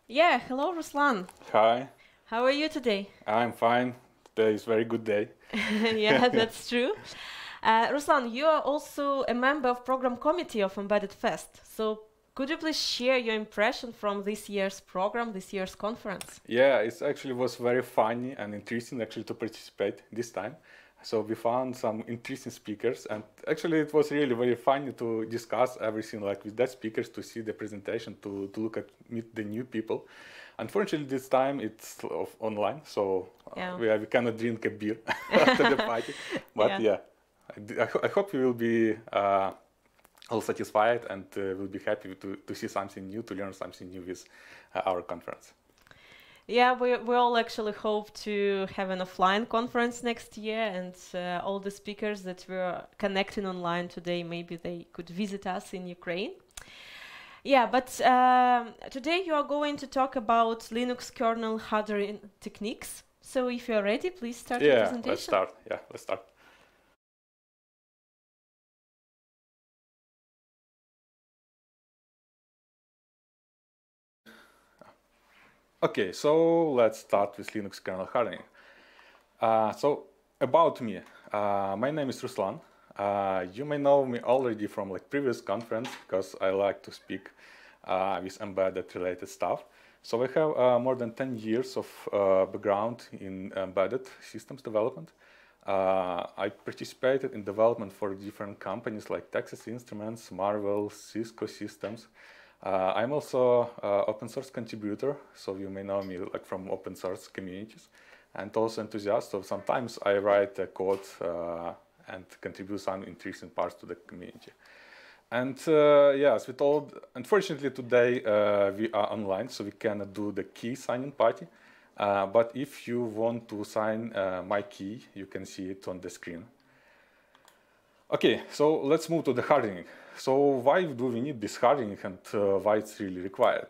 Yeah, hello Ruslan. Hi, How are you today? I'm fine. Today is very good day. Yeah, that's true. Ruslan, you are also a member of program committee of Embedded Fest. So could you please share your impression from this year's program, this year's conference? Yeah, it actually was very funny and interesting actually to participate this time. So we found some interesting speakers, and actually it was really very funny to discuss everything like with that speakers, to see the presentation, to look at meet the new people. Unfortunately, this time it's online, so Yeah. we cannot drink a beer after the party. But Yeah. yeah, I hope you will be all satisfied and will be happy to see something new, to learn something new with our conference. Yeah, we all actually hope to have an offline conference next year, and all the speakers that were connecting online today, maybe they could visit us in Ukraine. Yeah, but today you are going to talk about Linux kernel hardening techniques. So if you are ready, please start your Yeah, let's presentation. start. Yeah, let's start. Okay, so let's start with Linux kernel hardening. So about me, my name is Ruslan. You may know me already from like previous conference because I like to speak with embedded related stuff. So I have more than 10 years of background in embedded systems development. I participated in development for different companies like Texas Instruments, Marvell, Cisco Systems. I'm also open source contributor, so you may know me like from open source communities, and also enthusiast. So sometimes I write code and contribute some interesting parts to the community. And yes, we told, unfortunately today we are online, so we cannot do the key signing party. But if you want to sign my key, you can see it on the screen. Okay, so let's move to the hardening. So why do we need this hardening, and why it's really required?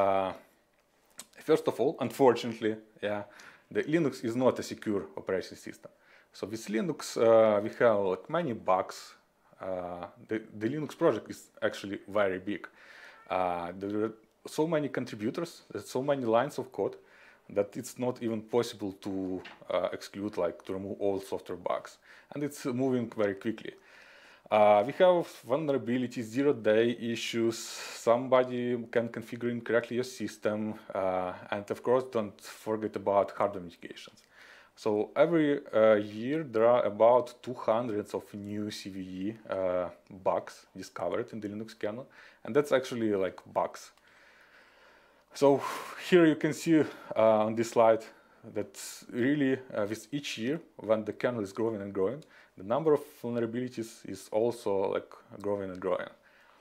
First of all, unfortunately, yeah, the Linux is not a secure operating system. So with Linux, we have like many bugs. The Linux project is actually very big. There are so many contributors, there's so many lines of code that it's not even possible to exclude, like to remove all software bugs. And it's moving very quickly. We have vulnerabilities, zero-day issues, somebody can configure incorrectly your system, and of course don't forget about hardware mitigations. So every year there are about 200 of new CVE bugs discovered in the Linux kernel, and that's actually like bugs. So here you can see on this slide that really with each year, when the kernel is growing and growing, the number of vulnerabilities is also like growing and growing.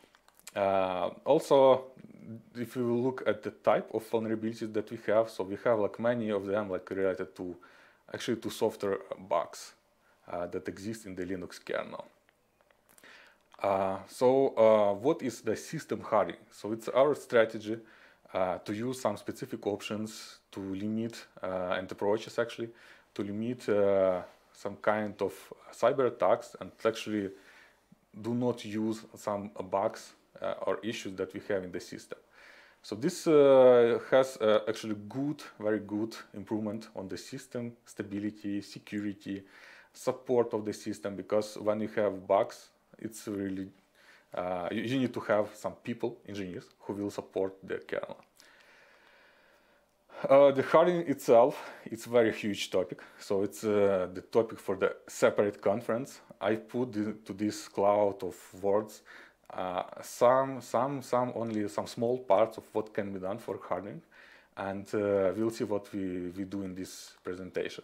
Also, if you look at the type of vulnerabilities that we have, so we have like many of them like related to actually to software bugs that exist in the Linux kernel. What is the system hardening? So it's our strategy to use some specific options to limit and approaches actually to limit some kind of cyber attacks, and actually do not use some bugs or issues that we have in the system. So this has actually very good improvement on the system stability, security, support of the system, because when you have bugs, it's really you need to have some people, engineers, who will support the kernel. The hardening itself, it's a very huge topic, so it's the topic for the separate conference. I put to this cloud of words only some small parts of what can be done for hardening, and we'll see what we do in this presentation.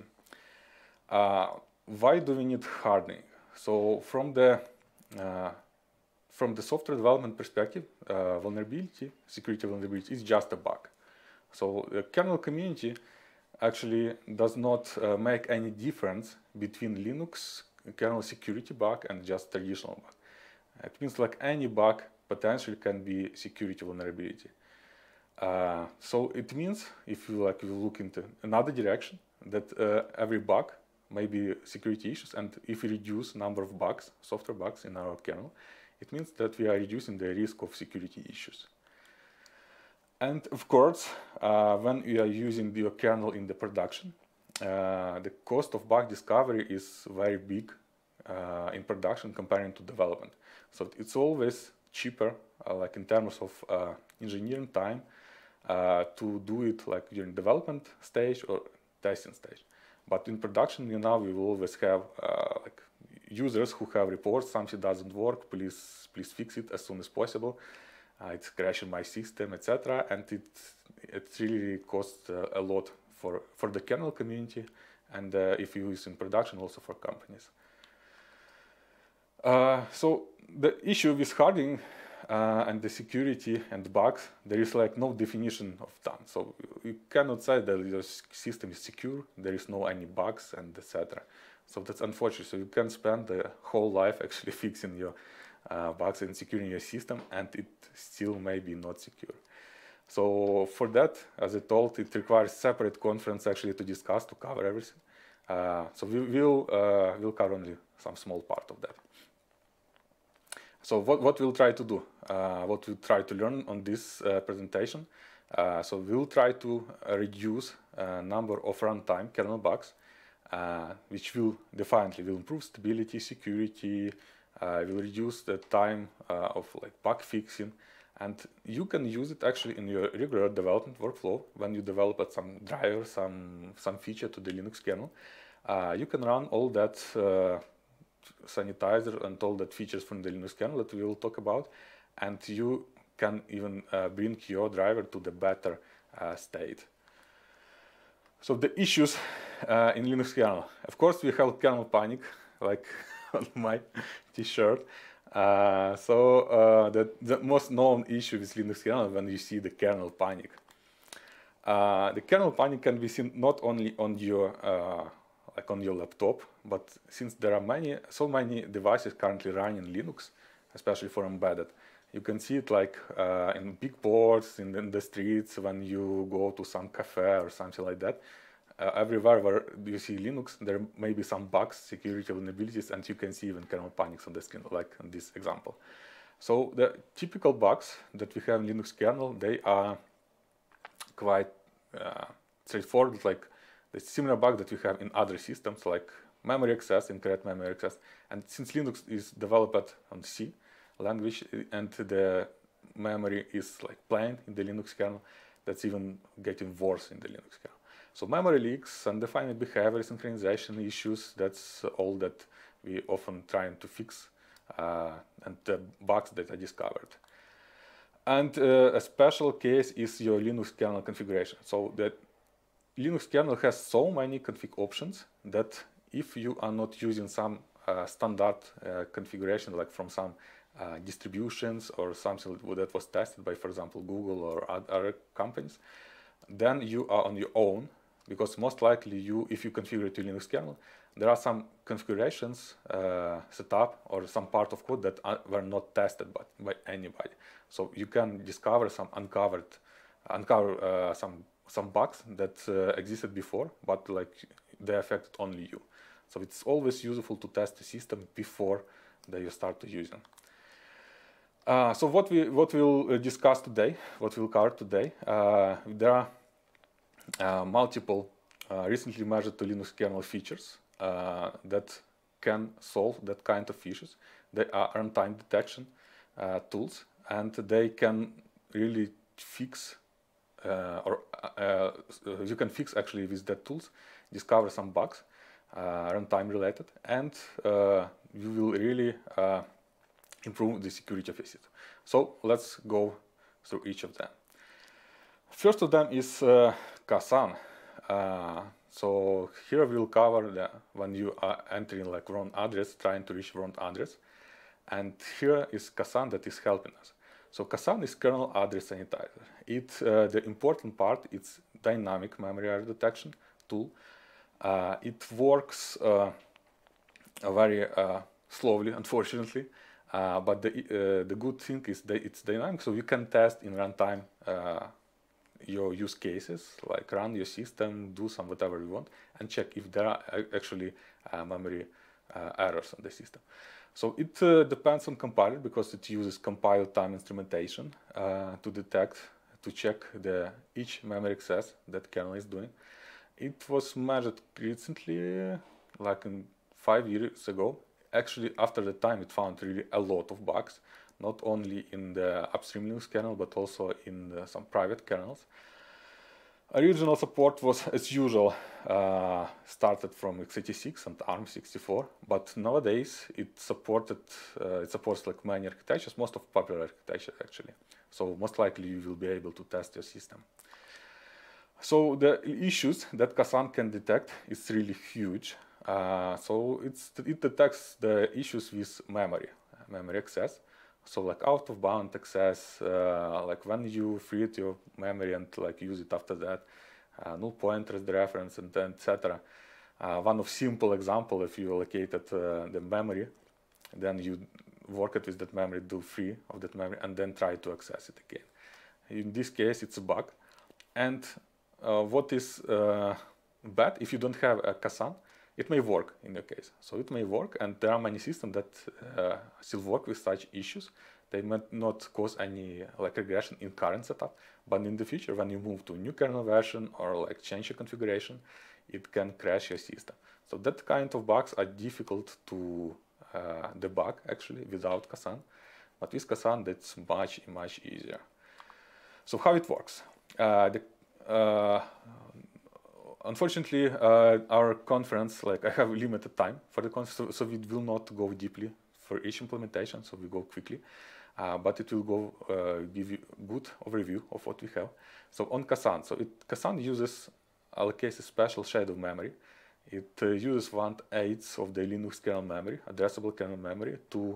Why do we need hardening? So from the software development perspective, security vulnerability is just a bug. So the kernel community actually does not make any difference between Linux kernel security bug and just traditional bug. It means like any bug potentially can be security vulnerability. So it means if you look into another direction, that every bug may be security issues, and if we reduce number of bugs, software bugs in our kernel, it means that we are reducing the risk of security issues. And of course, when you are using your kernel in the production, the cost of bug discovery is very big in production comparing to development. So it's always cheaper, like in terms of engineering time, to do it like during development stage or testing stage. But in production, we will always have like users who have reports, something doesn't work, please fix it as soon as possible. It's crashing my system, etc. And it really costs a lot for the kernel community, and if you use in production, also for companies. So the issue with hardening and the security and the bugs, there is like no definition of done. So you cannot say that your system is secure, there is no any bugs and etc. So that's unfortunate. So you can spend the whole life actually fixing your bugs and securing your system, and it still may be not secure. So for that, as I told, it requires separate conference actually to discuss, to cover everything. So we'll cover only some small part of that. So what we'll try to do, what we'll try to learn on this presentation. So we'll try to reduce number of runtime kernel bugs, which will definitely will improve stability, security, will reduce the time of like bug fixing, and you can use it actually in your regular development workflow when you develop some driver, some feature to the Linux kernel. You can run all that sanitizer and all that features from the Linux kernel that we will talk about, and you can even bring your driver to the better state. So the issues in Linux kernel, of course, we have kernel panic, like on my t-shirt. The most known issue with Linux kernel when you see the kernel panic. The kernel panic can be seen not only on your like on your laptop, but since there are so many devices currently running Linux, especially for embedded, you can see it like in big boards in the streets when you go to some cafe or something like that. Everywhere where you see Linux, there may be some bugs, security vulnerabilities, and you can see even kernel panics on the screen, like in this example. So the typical bugs that we have in Linux kernel, they are quite straightforward, like the similar bugs that we have in other systems, like memory access, incorrect memory access. And since Linux is developed on C language and the memory is like plain in the Linux kernel, that's even getting worse in the Linux kernel. So memory leaks, undefined behavior, synchronization issues, that's all that we often trying to fix, and the bugs that I discovered. And a special case is your Linux kernel configuration. So the Linux kernel has so many config options that if you are not using some standard configuration, like from some distributions or something that was tested by, for example, Google or other companies, then you are on your own, because most likely if you configure it to Linux kernel, there are some configurations set up or some part of code that were not tested by anybody. So you can discover uncover some bugs that existed before, but like they affected only you. So it's always useful to test the system before that you start to use them. So what we'll discuss today, what we'll cover today, there are multiple recently measured to Linux kernel features that can solve that kind of issues. They are runtime detection tools, and they can really fix you can fix actually with that tools, discover some bugs runtime related, and you will really improve the security of your system. So let's go through each of them. First of them is Kazan. So here we'll cover when you are entering like wrong address, trying to reach wrong address, and here is Kazan that is helping us. So Kazan is kernel address sanitizer. The important part, it's dynamic memory error detection tool. It works very slowly, unfortunately, but the good thing is that it's dynamic, so you can test in runtime your use cases, like run your system, do some whatever you want, and check if there are actually memory errors on the system. So it depends on compiler, because it uses compile time instrumentation to detect to check each memory access that kernel is doing. It was measured recently, like 5 years ago. Actually, after the time, it found really a lot of bugs, not only in the upstream Linux kernel, but also in some private kernels. Original support was, as usual, started from x86 and ARM64, but nowadays it supports like many architectures, most of popular architectures actually. So most likely you will be able to test your system. So the issues that Kazan can detect is really huge. So it detects the issues with memory access. So like out of bound access, like when you freed your memory and like use it after that, null pointer as the reference, and then etc. One of simple example, if you allocated the memory, then you work it with that memory, do free of that memory, and then try to access it again. In this case, it's a bug. And what is bad, if you don't have a Kazan, it may work in your case. So it may work, and there are many systems that still work with such issues. They might not cause any like regression in current setup, but in the future, when you move to a new kernel version or like change your configuration, it can crash your system. So that kind of bugs are difficult to debug actually without Kazan, but with Kazan that's much easier. So how it works? Unfortunately, our conference, like I have limited time for the conference, so we will not go deeply for each implementation, so we go quickly, but it will go give you a good overview of what we have. So on Kazan, Kazan allocates a special shadow memory. It uses 1/8 of the Linux kernel memory, addressable kernel memory, to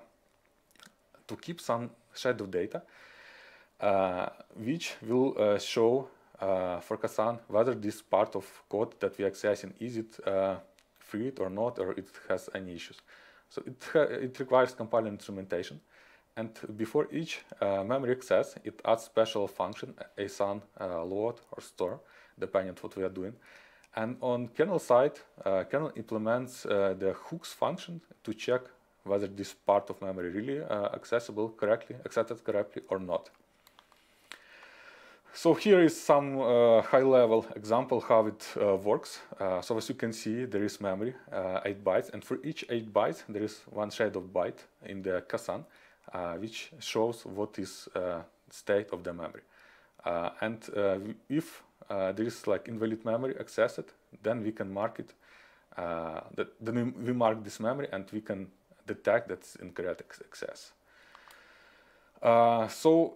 keep some shadow data, which will show for Kazan whether this part of code that we are accessing, is it freed or not, or it has any issues. So it requires compiler instrumentation, and before each memory access, it adds special function, asan load or store, depending on what we are doing. And on kernel side, kernel implements the hooks function to check whether this part of memory really accepted correctly or not. So here is some high-level example how it works. So as you can see, there is memory, 8 bytes, and for each 8 bytes, there is one shadow byte in the Kazan, which shows what is state of the memory. And if there is like invalid memory accessed, then we can mark it. Then we mark this memory, and we can detect that's incorrect access. So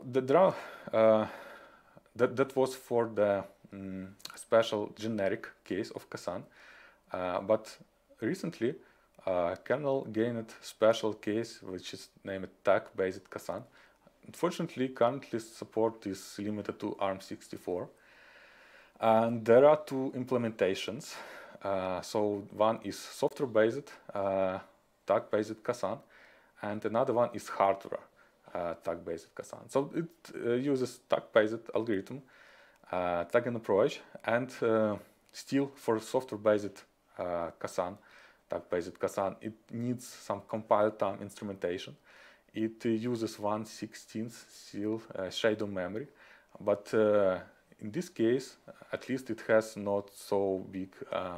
that was for the special generic case of Kazan, but recently kernel gained special case which is named tag-based Kazan. Unfortunately, currently support is limited to ARM64, and there are two implementations. So one is software-based tag-based Kazan, and another one is hardware tag-based Kazan. So it uses tag-based algorithm, tagging approach, and still for software-based Kazan, tag-based Kazan, it needs some compile time instrumentation. It uses 1/16 still shadow memory, but in this case, at least it has not so big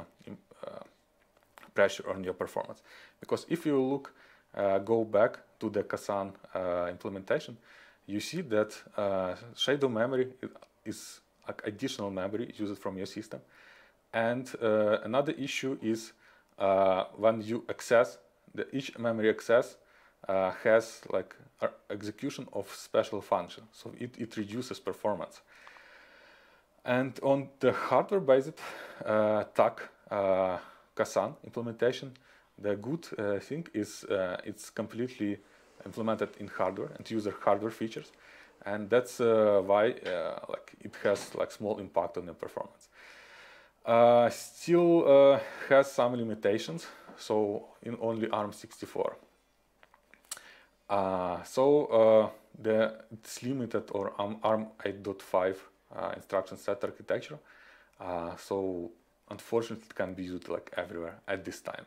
pressure on your performance. Because if you look, go back to the Kazan implementation, you see that shadow memory is like additional memory used from your system. And another issue is when you access, each memory access has like execution of special function, so it reduces performance. And on the hardware-based tag Kazan implementation, the good thing is it's completely implemented in hardware and uses hardware features, and that's why like it has like small impact on the performance. Still has some limitations, so in only ARM64. It's limited or ARM 8.5 instruction set architecture. So unfortunately, it can be used like everywhere at this time.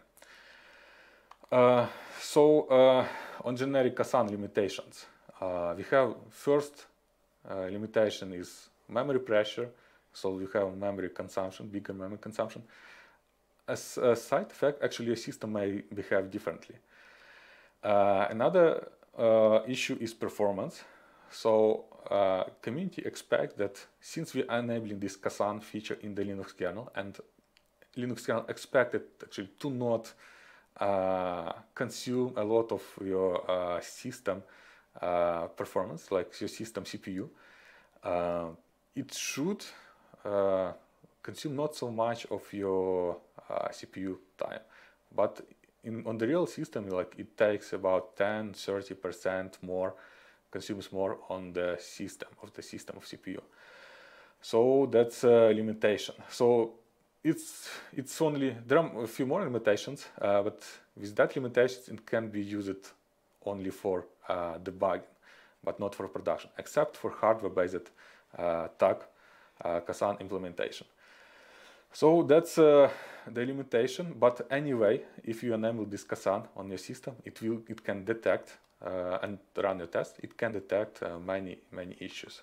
On generic Kazan limitations, we have first limitation is memory pressure, so you have memory consumption, bigger memory consumption. As a side effect, actually your system may behave differently. Another issue is performance. So community expect that since we are enabling this Kazan feature in the Linux kernel, and Linux kernel expected actually to not consume a lot of your system performance, like your system CPU, it should consume not so much of your CPU time, but on the real system, like it takes about 10-30% more, consumes more on the system of CPU. So that's a limitation. So it's only, there are a few more limitations, but with that limitations it can be used only for debugging, but not for production, except for hardware-based tag Kazan implementation. So that's the limitation. But anyway, if you enable this Kazan on your system, it can detect and run your test. It can detect many issues.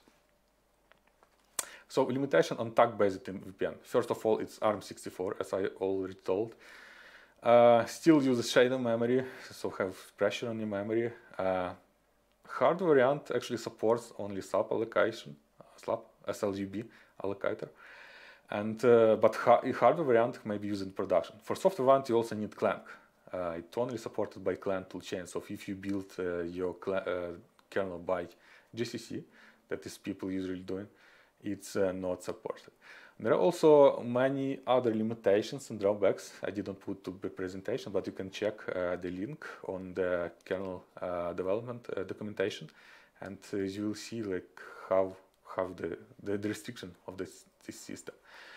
So limitation on tag-based VPN. First of all, it's ARM64, as I already told. Still uses shader memory, so have pressure on your memory. Hardware variant actually supports only SLAP allocation, SLGB allocator. And but hardware variant may be used in production. For software variant, you also need Clang. It's only supported by Clang toolchain. So if you build your kernel by GCC, that is people usually doing, it's not supported. There are also many other limitations and drawbacks I didn't put to the presentation, but you can check the link on the kernel development documentation, and you will see like how the restriction of this system.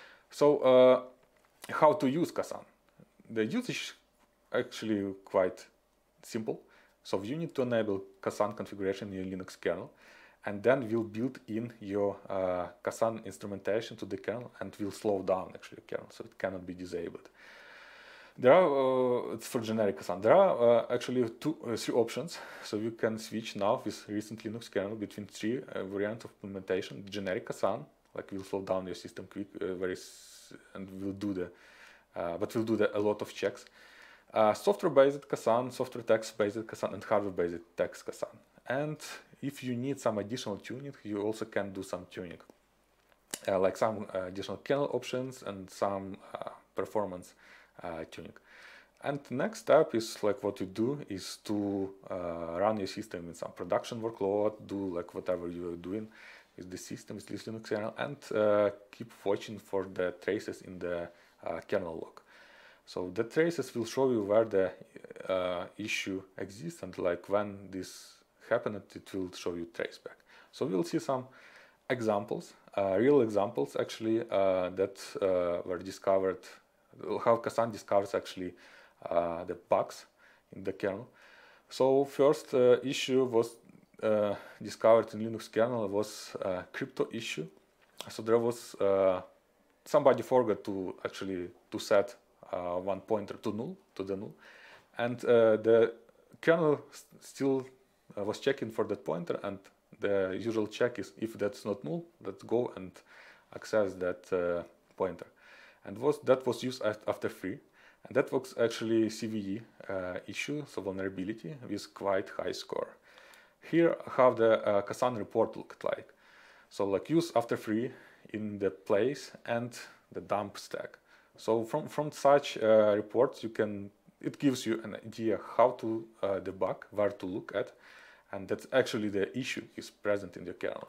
So how to use Kazan? The usage actually quite simple. So you need to enable Kazan configuration in your Linux kernel, and then we'll build in your Kazan instrumentation to the kernel, and will slow down actually the kernel, so it cannot be disabled. There are, it's for generic Kazan, there are actually three options. So you can switch now with recent Linux kernel between three variants of implementation. Generic Kazan, like will slow down your system quick, and will do the, but will do a lot of checks. Software-based Kazan, software text-based Kazan, and hardware-based text Kazan. And if you need some additional tuning, you also can do some tuning, like some additional kernel options and some performance tuning. And next step is like what you do is to run your system in some production workload, do like whatever you are doing with the system, with this Linux kernel, and keep watching for the traces in the kernel log. So the traces will show you where the issue exists, and like when this happened, it will show you traceback. So we'll see some examples, real examples actually that were discovered, how Kazan discovers actually the bugs in the kernel. So first issue was discovered in Linux kernel was a crypto issue. So there was somebody forgot to actually set one pointer to the null, and the kernel still was checking for that pointer, and the usual check is if that's not null, let's go and access that pointer. And that was used after free, and that was actually CVE issue, so vulnerability with quite high score. Here how the Kazan report looked like. So like use after free in the place and the dump stack. So from such reports it gives you an idea how to debug, where to look at, and that's actually the issue is present in the kernel.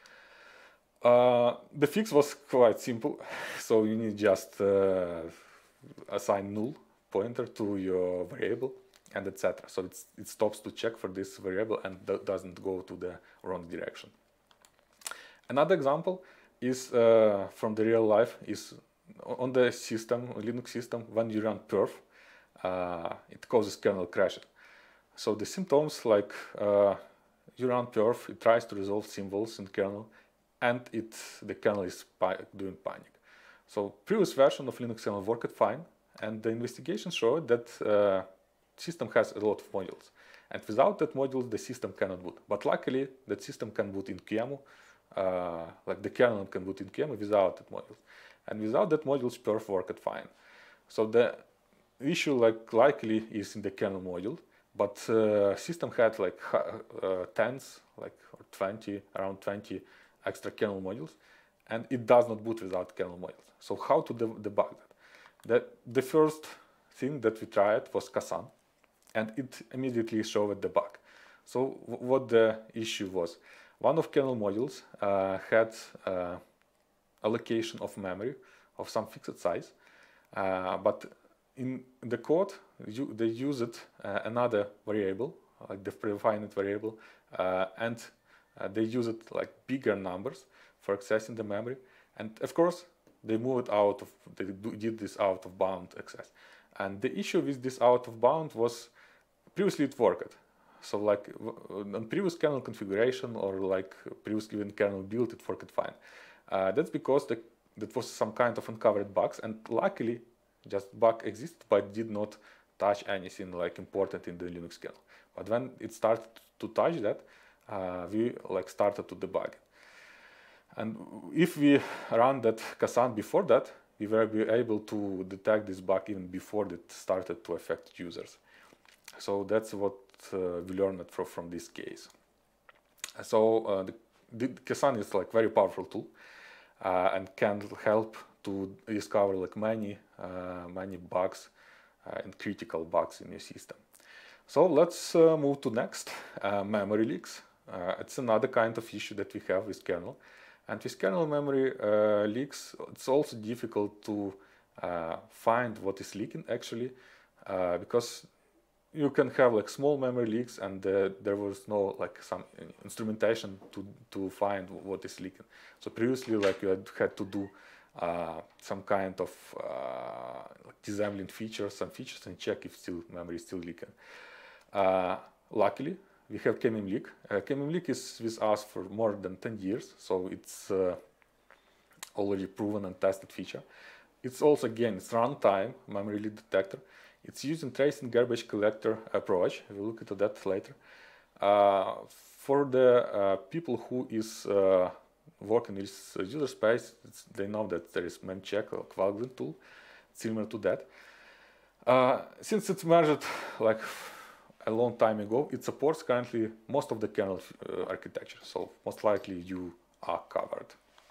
The fix was quite simple, so you need just assign null pointer to your variable and etc. So it stops to check for this variable and doesn't go to the wrong direction. Another example is from the real life is on the system, Linux system, when you run perf, it causes kernel crashing. So the symptoms like you run perf, it tries to resolve symbols in kernel, and the kernel is doing panic. So previous version of Linux kernel worked fine, and the investigation showed that system has a lot of modules, and without that modules the system cannot boot. But luckily that system can boot in QEMU like the kernel can boot in QEMU without that module. And without that modules, perf worked fine. So the issue likely is in the kernel module, but system had like tens, like or 20, around 20 extra kernel modules, and it does not boot without kernel modules. So how to debug that? The first thing that we tried was Kazan, and it immediately showed the bug. So what the issue was, one of kernel modules had allocation of memory of some fixed size, but in the code they used another variable, like the predefined variable, and they used like bigger numbers for accessing the memory, and of course they moved out of, they did this out of bound access. And the issue with this out of bound was previously it worked. So like on previous kernel configuration or like previously when kernel built, it worked fine. That's because that was some kind of uncovered bugs, and luckily just bug existed but did not touch anything like important in the Linux kernel. But when it started to touch that, we like started to debug it. And if we run that Kazan before that, we were able to detect this bug even before it started to affect users. So that's what we learned from this case. So the Kazan is like very powerful tool and can help to discover like many bugs and critical bugs in your system. So let's move to next, memory leaks. It's another kind of issue that we have with kernel. And with kernel memory leaks, it's also difficult to find what is leaking actually, because you can have like small memory leaks and there was no like some instrumentation to find what is leaking. So previously like you had to do some kind of like disassembling some features and check if memory is still leaking. Luckily, we have KMMLeak. KMMLeak is with us for more than 10 years, so it's already proven and tested feature. It's also, again, it's runtime memory leak detector. It's using tracing garbage collector approach. We'll look into that later. For the people who is working with user space, they know that there is memcheck or Qualgrin tool, similar to that. Since it's merged like a long time ago, it supports currently most of the kernel architecture, so most likely you are covered.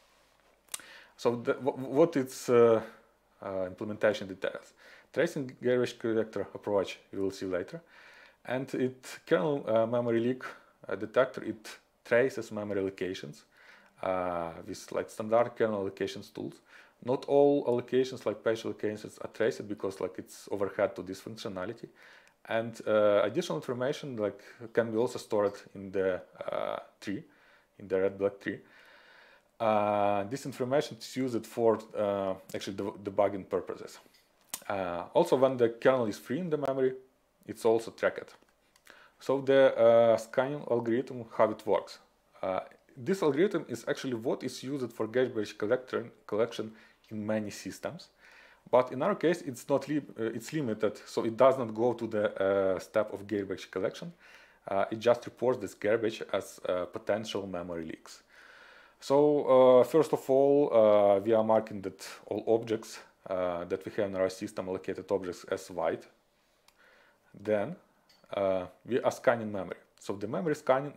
So what its implementation details. Tracing garbage collector approach you will see later, and kernel memory leak detector, it traces memory allocations with like standard kernel allocations tools. Not all allocations like patch allocations are traced because like it's overhead to this functionality. And additional information like can be also stored in the tree, in the red-black tree. This information is used for actually debugging purposes. Also, when the kernel is free in the memory, it's also tracked. So the scanning algorithm, how it works. This algorithm is actually what is used for garbage collection in many systems. But in our case, it's not it's limited, so it does not go to the step of garbage collection. It just reports this garbage as potential memory leaks. So first of all, we are marking that all objects that we have in our system, allocated objects, as white. Then we are scanning memory. So the memory scanning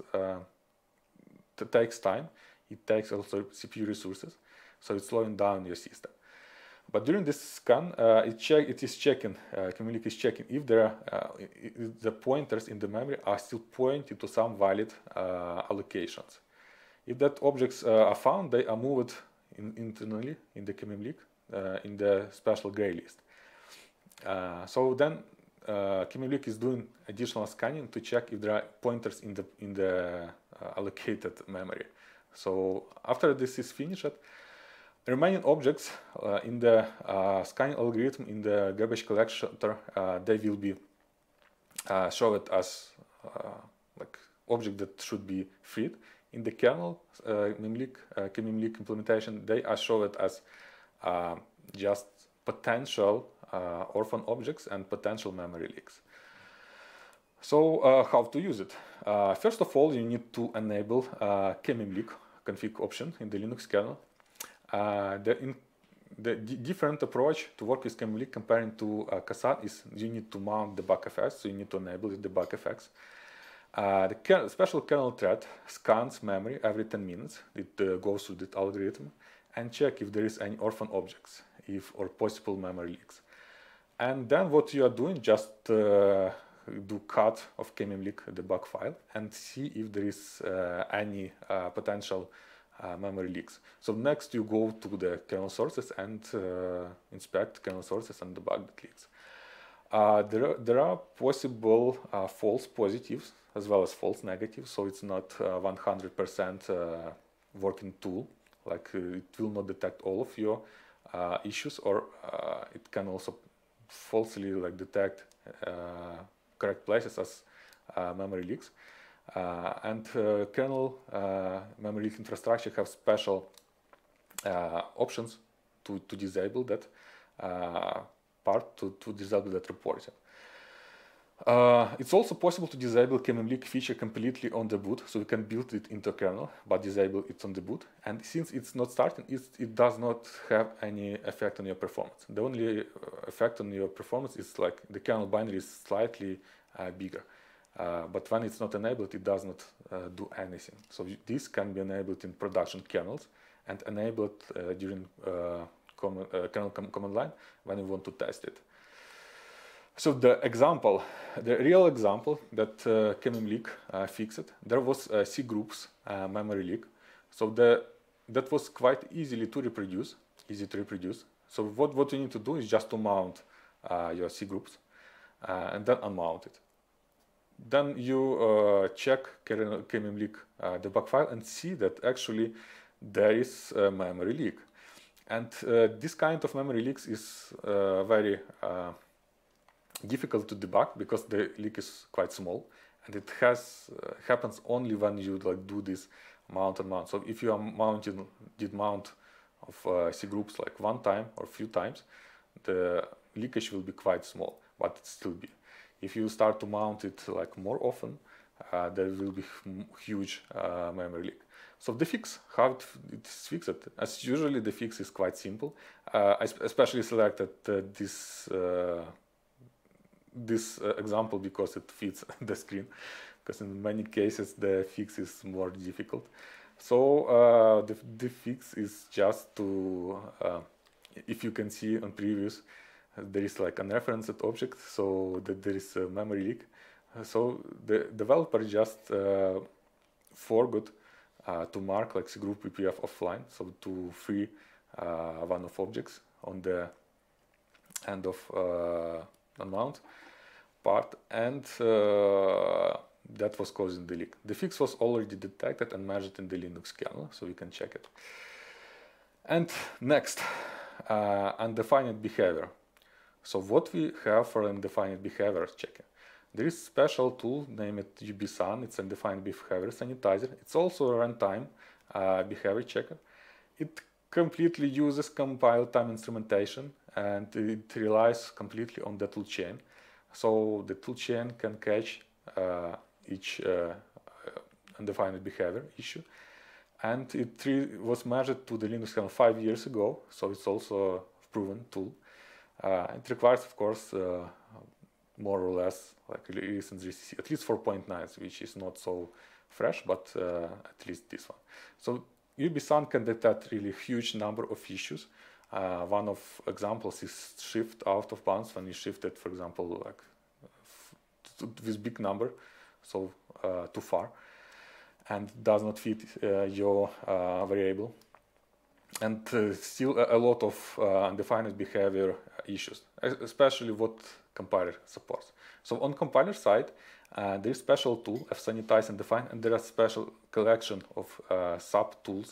takes time. It takes also CPU resources, so it's slowing down your system. But during this scan, it is checking, KMMLeak is checking if if the pointers in the memory are still pointing to some valid allocations. If that objects are found, they are moved internally in the KMMLeak in the special gray list. So then KMMLeak is doing additional scanning to check if there are pointers in the allocated memory. So after this is finished, remaining objects in the scanning algorithm in the garbage collector, they will be shown as like object that should be freed. In the kernel KMMLeak implementation, they are shown as just potential orphan objects and potential memory leaks. So how to use it? First of all, you need to enable KMMLeak config option in the Linux kernel. The different approach to work with KMM-Leak comparing to Kazan is you need to mount debug effects, so you need to enable the debug effects. The special kernel thread scans memory every 10 minutes. It goes through the algorithm and check if there is any orphan objects or possible memory leaks. And then what you are doing, just do cut of KMM-Leak debug file and see if there is any potential memory leaks. So next you go to the kernel sources and inspect kernel sources and debug the leaks. There are possible false positives as well as false negatives, so it's not 100% working tool. Like it will not detect all of your issues, or it can also falsely detect correct places as memory leaks. And kernel memory leak infrastructure have special options to disable that part, to disable that reporting. It's also possible to disable KMM-Leak feature completely on the boot, so you can build it into kernel but disable it on the boot. And since it's not starting, it does not have any effect on your performance. The only effect on your performance is like the kernel binary is slightly bigger. But when it's not enabled, it does not do anything. So this can be enabled in production kernels and enabled during kernel command line when you want to test it. So the real example that KMM-Leak fixed, there was cgroups memory leak. So that was quite easy to reproduce. So what you need to do is just to mount your cgroups and then unmount it. Then you check KMM-Leak debug file and see that actually there is a memory leak. And this kind of memory leaks is very difficult to debug because the leak is quite small, and it happens only when you do this mount and mount. So if you are did mount of cgroups like one time or few times, the leakage will be quite small, but it still be. If you start to mount it like more often, there will be huge memory leak. So the fix, how it is fixed, as usually the fix is quite simple. I especially selected this example because it fits the screen, because in many cases the fix is more difficult. So the fix is just to, if you can see on previous, there is like an referenced object, so that there is a memory leak. So the developer just forgot to mark like cgroup PPF offline, so to free one of objects on the end of unmount part, and that was causing the leak. The fix was already detected and measured in the Linux kernel, so you can check it. And next, undefined behavior. So what we have for undefined behavior checking? There is a special tool named UBSAN. It's undefined behavior sanitizer. It's also a runtime behavior checker. It completely uses compile time instrumentation, and it relies completely on the toolchain. So the toolchain can catch each undefined behavior issue. And it was measured to the Linux kernel 5 years ago, so it's also a proven tool. It requires, of course, more or less like recent GCC, at least 4.9, which is not so fresh, but at least this one. So UBSAN can detect really huge number of issues. One of examples is shift out of bounds when you shifted, for example, like this big number, so too far, and does not fit your variable. And still a lot of undefined behavior issues, especially what compiler supports. So on compiler side, there is special tool fsanitize and define, and there are special collection of sub tools,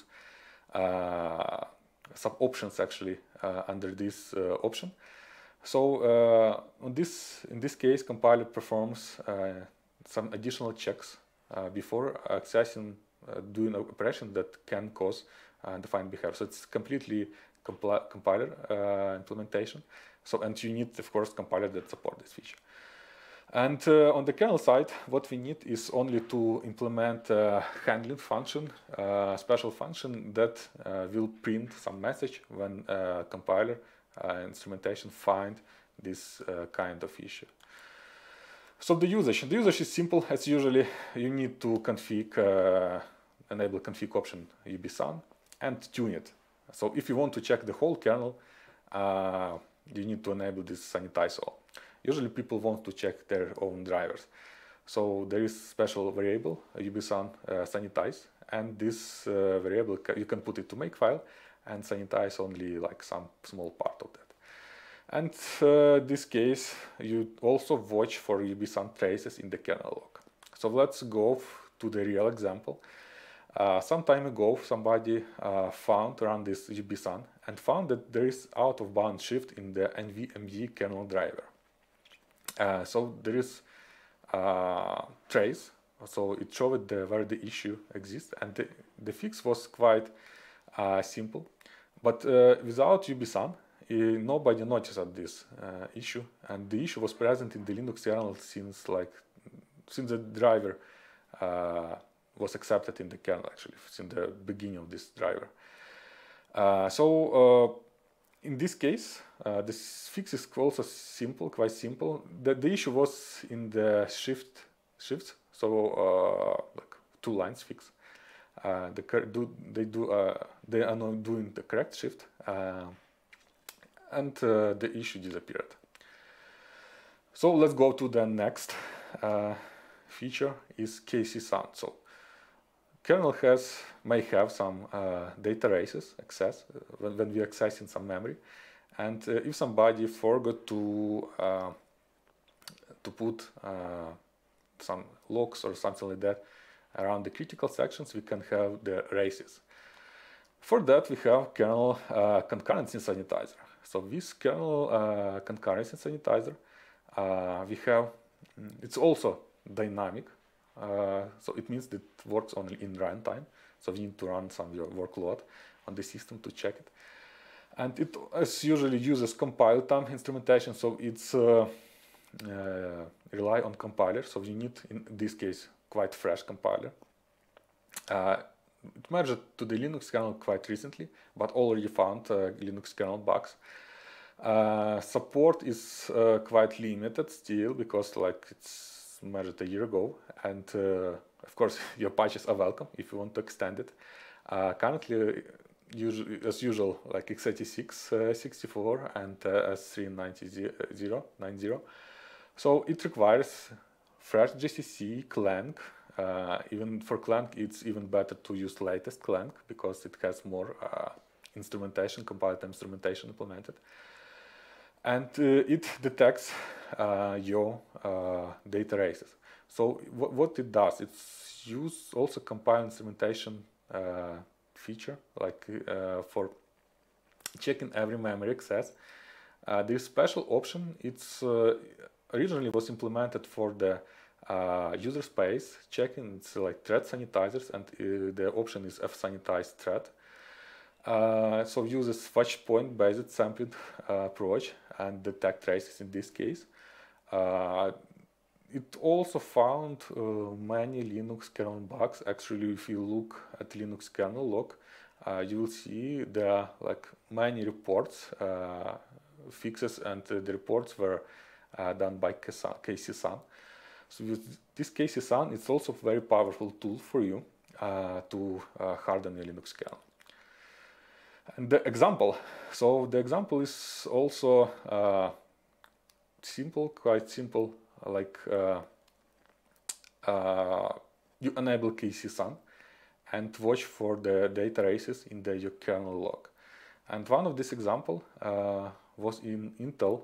sub options actually under this option. So in this case, compiler performs some additional checks before accessing doing an operation that can cause undefined behavior. So it's completely compiler implementation. So, and you need, of course, compiler that support this feature. And on the kernel side, what we need is only to implement a handling function, a special function that will print some message when compiler instrumentation find this kind of issue. So the usage is simple as usually. You need to enable config option UBSUN and tune it. So if you want to check the whole kernel, you need to enable this sanitize all. Usually people want to check their own drivers. So there is special variable UBSUN sanitize, and this variable you can put it to makefile and sanitize only like some small part of that. And this case, you also watch for UBSUN traces in the kernel log. So let's go to the real example. Some time ago, somebody found around this UBSUN and found that there is out-of-bound shift in the NVMe kernel driver. So there is trace, so it showed where the issue exists, and the fix was quite simple. But without UBSUN, nobody noticed this issue, and the issue was present in the Linux kernel since the driver was accepted in the kernel, actually, since the beginning of this driver. In this case, this fix is also simple, quite simple. The issue was in the shifts, so like 2 lines fix. They are not doing the correct shift, and the issue disappeared. So let's go to the next feature is KCSUN. So kernel may have some data races access when we accessing some memory, and if somebody forgot to put some locks or something like that around the critical sections, we can have the races. For that, we have kernel concurrency sanitizer. So this kernel concurrency sanitizer, it's also dynamic. So it means that it works only in runtime. So we need to run some workload on the system to check it. And it as usually uses compile time instrumentation, so it's rely on compiler. So you need, in this case, quite fresh compiler. It merged to the Linux kernel quite recently, but already found Linux kernel bugs. Support is quite limited still, because it's merged a year ago, and of course your patches are welcome if you want to extend it. Currently, as usual, like x86 64 and S390. So it requires fresh GCC, Clang. Even for Clang, it's even better to use latest Clang because it has more instrumentation, compiled instrumentation implemented. And it detects your data races. So what it does, it's use also compile instrumentation feature, like for checking every memory access. This special option, it's originally was implemented for the user space checking. It's like thread sanitizers, and the option is fsanitize thread. So uses fetch point based sampling approach and detect traces in this case. It also found many Linux kernel bugs. Actually, if you look at Linux kernel log, you will see there are like many reports, fixes, and the reports were done by KCSUN. So with this KCSUN, it's also a very powerful tool for you to harden your Linux kernel. And the example, so the example is also simple, quite simple, like you enable KCSUN and watch for the data races in your kernel log. And one of this example was in Intel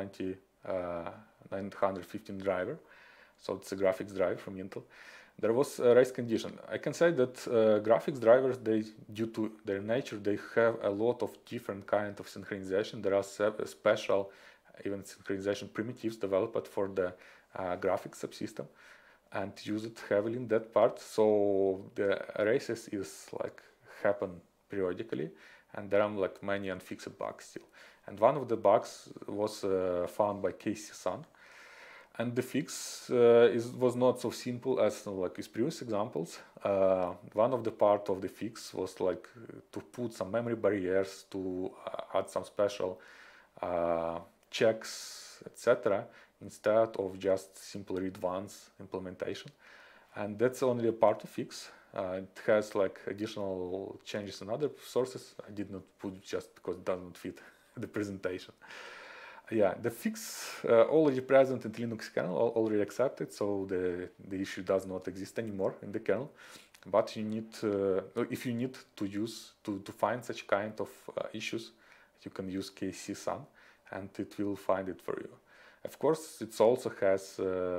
i915 driver, so it's a graphics driver from Intel. There was a race condition. I can say that graphics drivers, due to their nature, they have a lot of different kind of synchronization. There are special even synchronization primitives developed for the graphics subsystem and used heavily in that part. So the races is like happen periodically, and there are like many unfixed bugs still. And one of the bugs was found by KCSUN. And the fix was not so simple as like his previous examples. One of the part of the fix was like to put some memory barriers, to add some special checks, etc., instead of just simple read once implementation. And that's only a part of fix. It has like additional changes in other sources. I did not put just because it doesn't fit the presentation. Yeah, the fix already present in the Linux kernel, already accepted, so the issue does not exist anymore in the kernel. But you need, if you need to find such kind of issues, you can use KCSun, and it will find it for you. Of course, it also has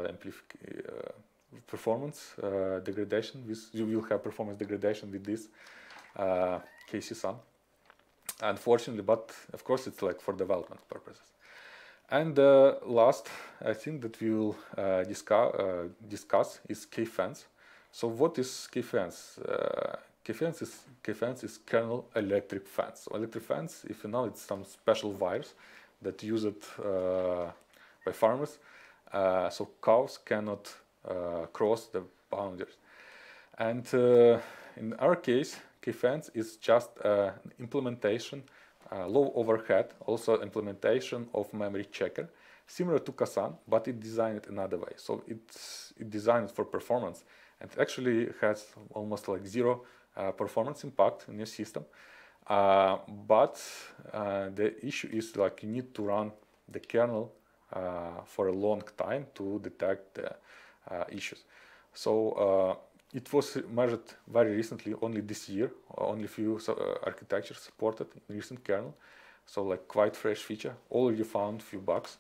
performance degradation. You will have performance degradation with this KCSun, unfortunately, but of course it's like for development purposes. And last, I think that we will discuss is kfence. So what is kfence? Kfence is kernel electric fence. So electric fence, if you know, it's some special wires that use it by farmers, so cows cannot cross the boundaries. And in our case, kfence is just an implementation, low overhead, also implementation of memory checker, similar to Kasan, but it designed it another way. So it's designed for performance, and actually has almost like zero performance impact in your system. But the issue is like you need to run the kernel for a long time to detect the issues. So it was measured very recently, only this year. Only few architectures supported in recent kernel. So like quite fresh feature. Already found few bugs.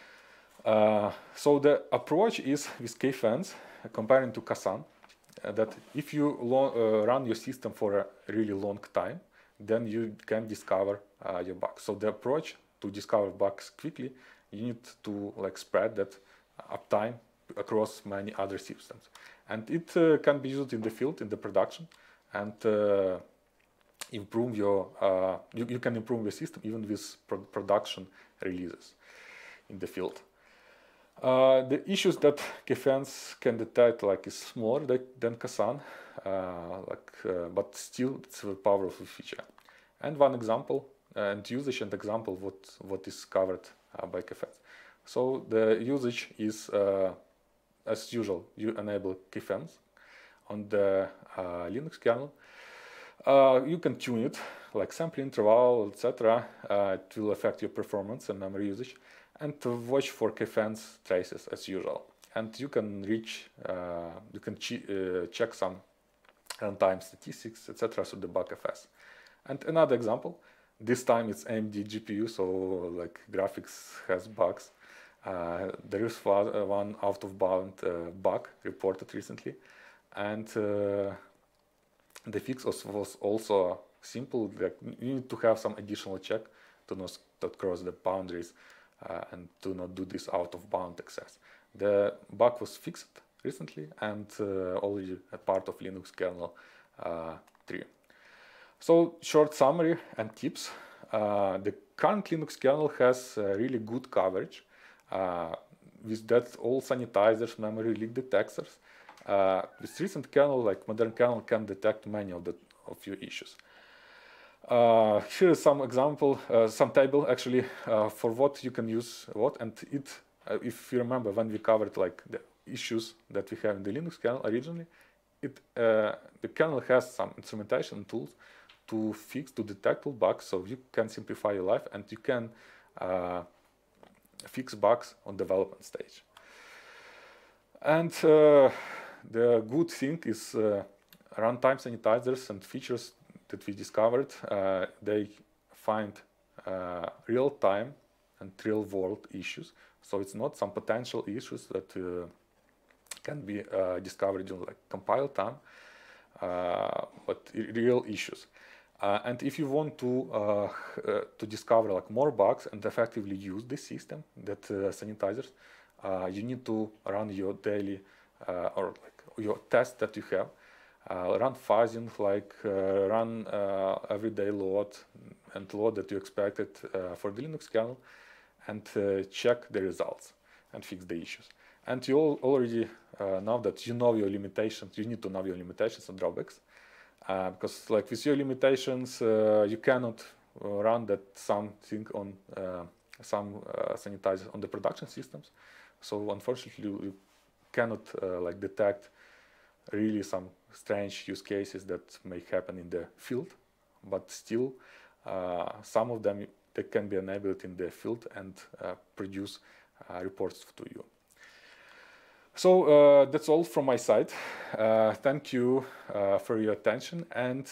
So the approach is with kfence, comparing to Kasan, that if you run your system for a really long time, then you can discover your bugs. So the approach to discover bugs quickly, you need to like spread that uptime across many other systems. And it can be used in the field, in the production, and improve your, you can improve your system even with production releases in the field. The issues that kfence can detect like is smaller than Kasan, but still it's a powerful feature. And one example and usage and example what is covered by kfence. So the usage is as usual, you enable kfence on the Linux kernel. You can tune it like sample interval, etc. It will affect your performance and memory usage. And to watch for kfence traces as usual. And you can check some runtime statistics, etc. through the bugfs. And another example, this time it's AMD GPU, so like graphics has bugs. There is one out-of-bound bug reported recently, and the fix was also simple. Like you need to have some additional check to not cross the boundaries and to not do this out-of-bound access. The bug was fixed recently and already a part of Linux kernel 3. So short summary and tips. The current Linux kernel has really good coverage. With that, all sanitizers, memory leak detectors. This recent kernel, like modern kernel, can detect many of your issues. Here is some example, some table actually for what you can use what, and it. If you remember when we covered like the issues that we have in the Linux kernel originally, the kernel has some instrumentation tools to detect all bugs, so you can simplify your life and you can fix bugs on development stage. And the good thing is runtime sanitizers and features that we discovered, they find real-time and real-world issues. So it's not some potential issues that can be discovered during like compile time, but real issues. And if you want to discover like more bugs and effectively use this system, that sanitizers, you need to run your daily or like your test that you have, run fuzzing, like run everyday load and load that you expected for the Linux kernel, and check the results and fix the issues. And you already know that you know your limitations. You need to know your limitations on drawbacks, because like with your limitations, you cannot run that something on some sanitizers on the production systems. So unfortunately, you cannot like detect really some strange use cases that may happen in the field, but still some of them they can be enabled in the field and produce reports to you. So that's all from my side. Thank you for your attention, and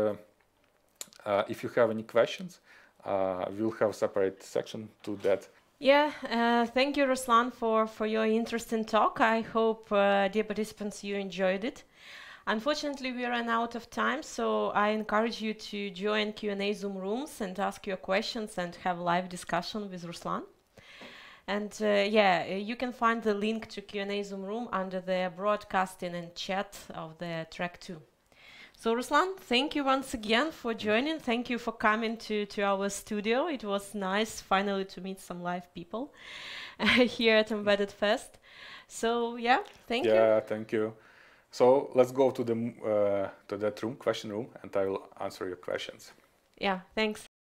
if you have any questions, we'll have a separate section to that. Yeah, thank you, Ruslan, for your interesting talk. I hope, dear participants, you enjoyed it. Unfortunately, we ran out of time, so I encourage you to join Q&A Zoom rooms and ask your questions and have live discussion with Ruslan. And you can find the link to Q&A Zoom room under the broadcasting and chat of the track 2. So Ruslan, thank you once again for joining. Thank you for coming to our studio. It was nice finally to meet some live people here at Embedded Fest. So yeah, thank you. Yeah, thank you. So let's go to that room, question room, and I will answer your questions. Yeah, thanks.